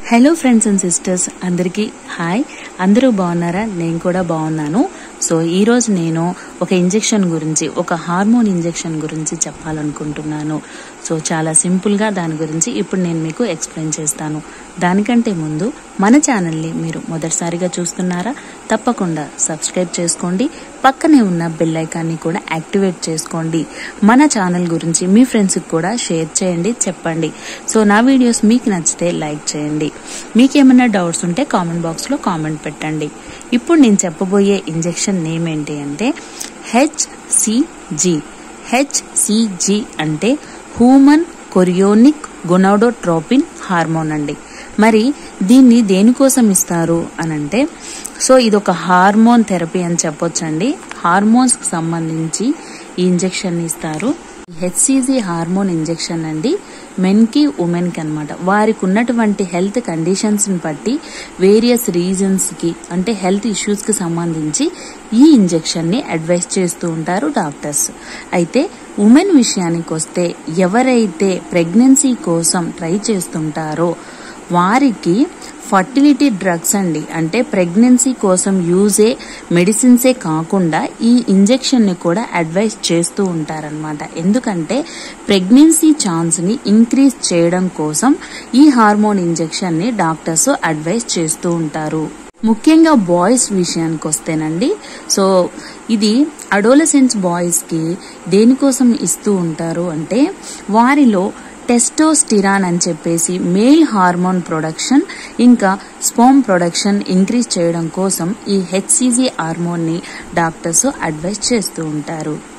Hello friends and sisters, అందరికీ hi. అందరూ బాగున్నారా? నేను కూడా బాగున్నాను. సో ఈరోజు నేను ఒక ఇంజెక్షన్ గురించి, ఒక హార్మోన్ ఇంజెక్షన్ గురించి చెప్పాలనుకుంటున్నాను. సో చాలా సింపుల్గా దాని గురించి ఇప్పుడు నేను మీకు ఎక్స్ప్లెయిన్ చేస్తాను. దానికంటే ముందు మన ఛానల్ని మీరు మొదటిసారిగా చూస్తున్నారా? తప్పకుండా సబ్స్క్రైబ్ చేసుకోండి. పక్కనే ఉన్న బెల్ ఐకాన్ని కూడా యాక్టివేట్ చేసుకోండి. మన ఛానల్ గురించి మీ ఫ్రెండ్స్కి కూడా షేర్ చేయండి, చెప్పండి. సో నా వీడియోస్ మీకు నచ్చితే లైక్ చేయండి. మీకేమైనా డౌట్స్ ఉంటే కామెంట్ బాక్స్లో కామెంట్ పెట్టండి. ఇప్పుడు నేను చెప్పబోయే ఇంజెక్షన్ నేమ్ ఏంటి అంటే హెచ్సిజి. హెచ్సిజి అంటే హ్యూమన్ కొరియోనిక్ గొనాడోట్రోపిన్ హార్మోన్ అండి. మరి దీన్ని దేనికోసం ఇస్తారు అనంటే, సో ఇది ఒక హార్మోన్ థెరపీ అని చెప్పొచ్చండి. హార్మోన్స్ కి సంబంధించి ఈ ఇంజెక్షన్ ఇస్తారు. హెచ్సిజి హార్మోన్ ఇంజెక్షన్ అండి మెన్ కి ఉమెన్ కి అనమాట. వారికి ఉన్నటువంటి హెల్త్ కండిషన్స్ ని బట్టి వేరియస్ రీజన్స్ కి, అంటే హెల్త్ ఇష్యూస్ కి సంబంధించి ఈ ఇంజెక్షన్ ని అడ్వైస్ చేస్తూ ఉంటారు డాక్టర్స్. అయితే ఉమెన్ విషయానికి వస్తే, ఎవరైతే ప్రెగ్నెన్సీ కోసం ట్రై చేస్తుంటారో వారికి ఫర్టిలిటీ డ్రగ్స్ అండి, అంటే ప్రెగ్నెన్సీ కోసం యూజే మెడిసిన్సే కాకుండా ఈ ఇంజెక్షన్ ని కూడా అడ్వైస్ చేస్తూ ఉంటారనమాట. ఎందుకంటే ప్రెగ్నెన్సీ ఛాన్స్ ని ఇంక్రీజ్ చేయడం కోసం ఈ హార్మోన్ ఇంజెక్షన్ ని డాక్టర్స్ అడ్వైస్ చేస్తూ ఉంటారు. ముఖ్యంగా బాయ్స్ విషయానికి వస్తేనండి, సో ఇది అడోలసెంట్స్ బాయ్స్ కి దేనికోసం ఇస్తూ ఉంటారు అంటే, వారిలో టెస్టోస్టిరాన్ అని చెప్పేసి మేల్ హార్మోన్ ప్రొడక్షన్, ఇంకా స్పర్మ్ ప్రొడక్షన్ ఇంక్రీజ్ చేయడం కోసం ఈ హెచ్సిజి హార్మోన్ ని డాక్టర్స్ అడ్వైస్ చేస్తూ ఉంటారు.